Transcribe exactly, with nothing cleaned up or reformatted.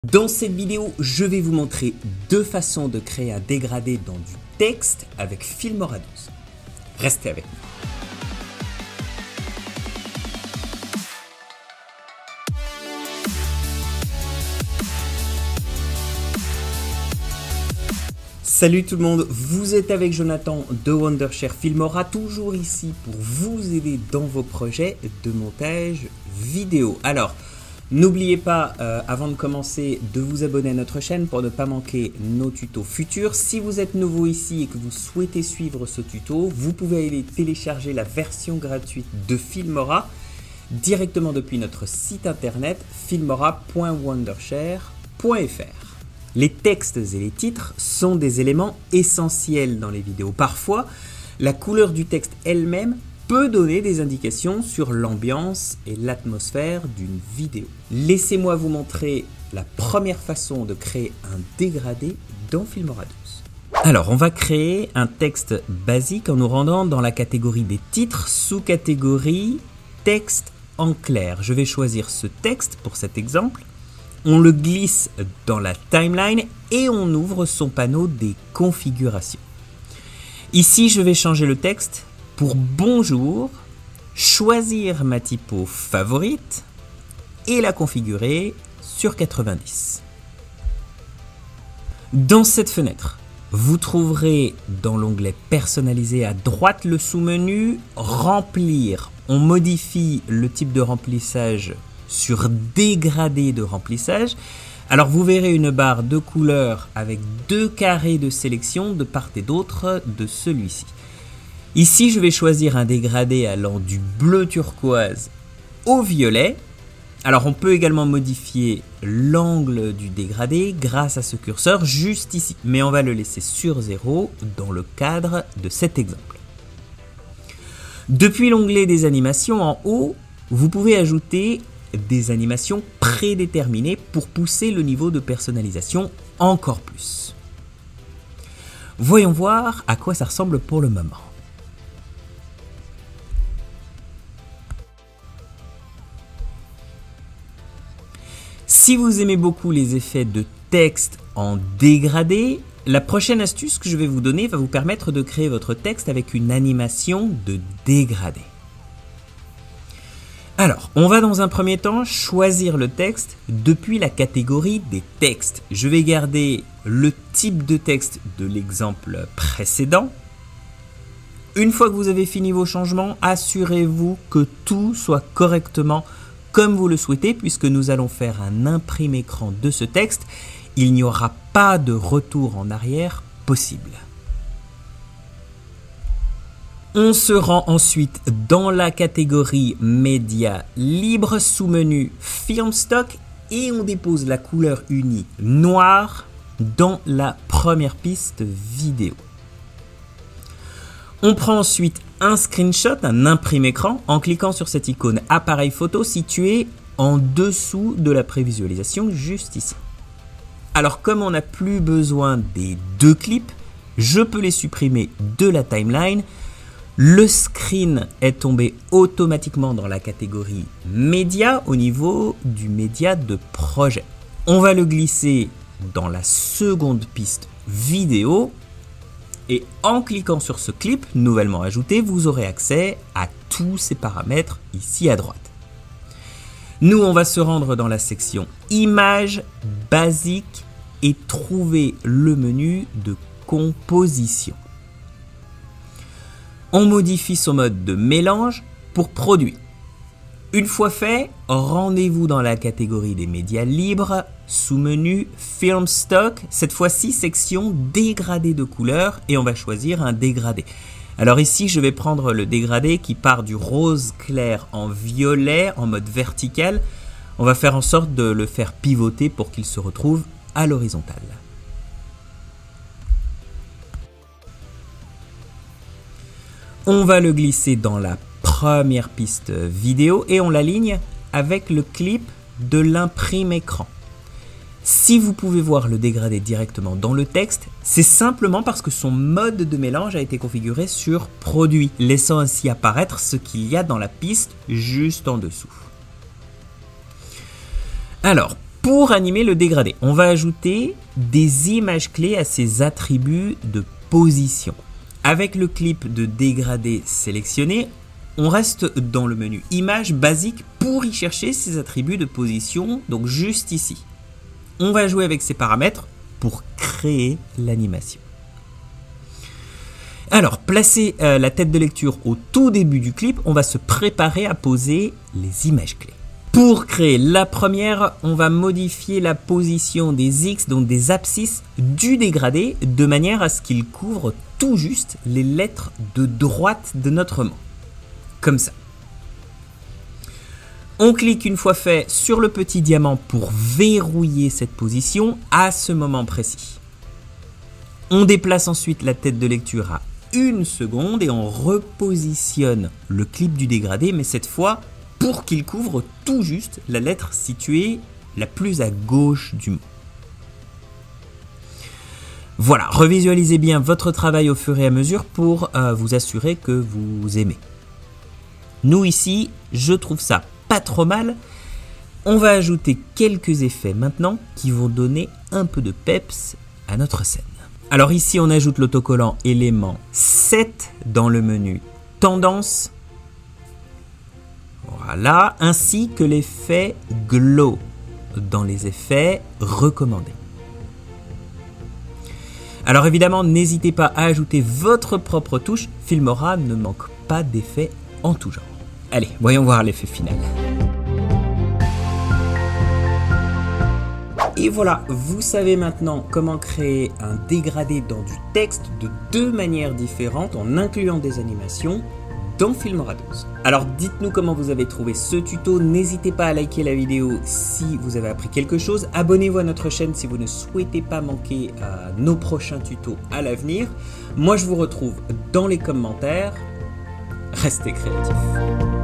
Dans cette vidéo, je vais vous montrer deux façons de créer un dégradé dans du texte avec Filmora douze. Restez avec nous. Salut tout le monde, vous êtes avec Jonathan de Wondershare Filmora, toujours ici pour vous aider dans vos projets de montage vidéo. Alors, n'oubliez pas, euh, avant de commencer, de vous abonner à notre chaîne pour ne pas manquer nos tutos futurs. Si vous êtes nouveau ici et que vous souhaitez suivre ce tuto, vous pouvez aller télécharger la version gratuite de Filmora directement depuis notre site internet filmora point wondershare point f r. Les textes et les titres sont des éléments essentiels dans les vidéos. Parfois, la couleur du texte elle-même peut donner des indications sur l'ambiance et l'atmosphère d'une vidéo. Laissez-moi vous montrer la première façon de créer un dégradé dans Filmora douze. Alors, on va créer un texte basique en nous rendant dans la catégorie des titres, sous-catégorie texte en clair. Je vais choisir ce texte pour cet exemple. On le glisse dans la timeline et on ouvre son panneau des configurations. Ici, je vais changer le texte pour bonjour, choisir ma typo favorite et la configurer sur quatre-vingt-dix. Dans cette fenêtre, vous trouverez dans l'onglet personnalisé à droite le sous-menu remplir. On modifie le type de remplissage sur dégradé de remplissage. Alors vous verrez une barre de couleurs avec deux carrés de sélection de part et d'autre de celui-ci. Ici, je vais choisir un dégradé allant du bleu turquoise au violet. Alors on peut également modifier l'angle du dégradé grâce à ce curseur juste ici, mais on va le laisser sur zéro dans le cadre de cet exemple. Depuis l'onglet des animations en haut, vous pouvez ajouter des animations prédéterminées pour pousser le niveau de personnalisation encore plus. Voyons voir à quoi ça ressemble pour le moment. Si vous aimez beaucoup les effets de texte en dégradé, la prochaine astuce que je vais vous donner va vous permettre de créer votre texte avec une animation de dégradé. Alors, on va dans un premier temps choisir le texte depuis la catégorie des textes. Je vais garder le type de texte de l'exemple précédent. Une fois que vous avez fini vos changements, assurez-vous que tout soit correctement comme vous le souhaitez, puisque nous allons faire un imprime-écran de ce texte. Il n'y aura pas de retour en arrière possible. On se rend ensuite dans la catégorie médias libres, sous-menu Film Stock, et on dépose la couleur unie noire dans la première piste vidéo. On prend ensuite un screenshot, un imprime-écran, en cliquant sur cette icône appareil photo située en dessous de la prévisualisation juste ici. Alors comme on n'a plus besoin des deux clips, je peux les supprimer de la timeline. Le screen est tombé automatiquement dans la catégorie média au niveau du média de projet. On va le glisser dans la seconde piste vidéo et en cliquant sur ce clip nouvellement ajouté, vous aurez accès à tous ces paramètres ici à droite. Nous, on va se rendre dans la section images basiques et trouver le menu de composition. On modifie son mode de mélange pour produit. Une fois fait, rendez-vous dans la catégorie des médias libres, sous-menu Film Stock, cette fois-ci section dégradé de couleurs et on va choisir un dégradé. Alors ici, je vais prendre le dégradé qui part du rose clair en violet en mode vertical. On va faire en sorte de le faire pivoter pour qu'il se retrouve à l'horizontale. On va le glisser dans la première piste vidéo et on l'aligne avec le clip de l'imprime-écran. Si vous pouvez voir le dégradé directement dans le texte, c'est simplement parce que son mode de mélange a été configuré sur produit, laissant ainsi apparaître ce qu'il y a dans la piste juste en dessous. Alors, Pour animer le dégradé, on va ajouter des images clés à ces attributs de position. Avec le clip de dégradé sélectionné, on reste dans le menu images basique pour y chercher ces attributs de position, donc juste ici. On va jouer avec ces paramètres pour créer l'animation. Alors, placer euh, la tête de lecture au tout début du clip, on va se préparer à poser les images clés. Pour créer la première, on va modifier la position des X, donc des abscisses du dégradé, de manière à ce qu'il couvre tout juste les lettres de droite de notre mot. Comme ça. On clique une fois fait sur le petit diamant pour verrouiller cette position à ce moment précis. On déplace ensuite la tête de lecture à une seconde et on repositionne le clip du dégradé, mais cette fois pour qu'il couvre tout juste la lettre située la plus à gauche du mot. Voilà, revisualisez bien votre travail au fur et à mesure pour euh, vous assurer que vous aimez. Nous ici, je trouve ça pas trop mal. On va ajouter quelques effets maintenant qui vont donner un peu de peps à notre scène. Alors ici, on ajoute l'autocollant élément sept dans le menu tendance. Voilà, ainsi que l'effet glow dans les effets recommandés. Alors évidemment, n'hésitez pas à ajouter votre propre touche. Filmora ne manque pas d'effets en tout genre. Allez, voyons voir l'effet final. Et voilà, vous savez maintenant comment créer un dégradé dans du texte de deux manières différentes en incluant des animations dans Filmora douze. Alors dites-nous comment vous avez trouvé ce tuto, n'hésitez pas à liker la vidéo si vous avez appris quelque chose, abonnez-vous à notre chaîne si vous ne souhaitez pas manquer euh, nos prochains tutos à l'avenir. Moi je vous retrouve dans les commentaires, restez créatifs.